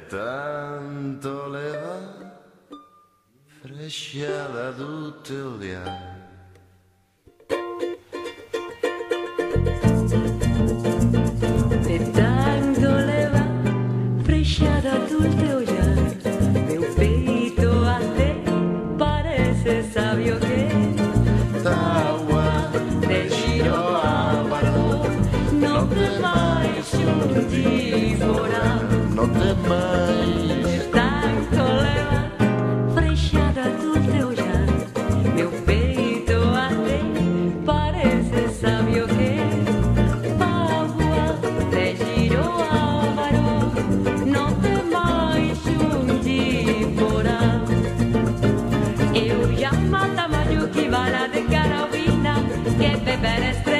tanto leva fresciata tutti gli anni. De tanto leva fresciata tutti gli anni, meu peito até parece sabio que Agua te giro avaro, no te mais un divora. non te mai. De tanto leva fresciata tutti gli anni, meu peito até parece sabio que agua te giro avaro, no te mais un divora. Eu já mata Mario que vara de carabina, que beber estrella.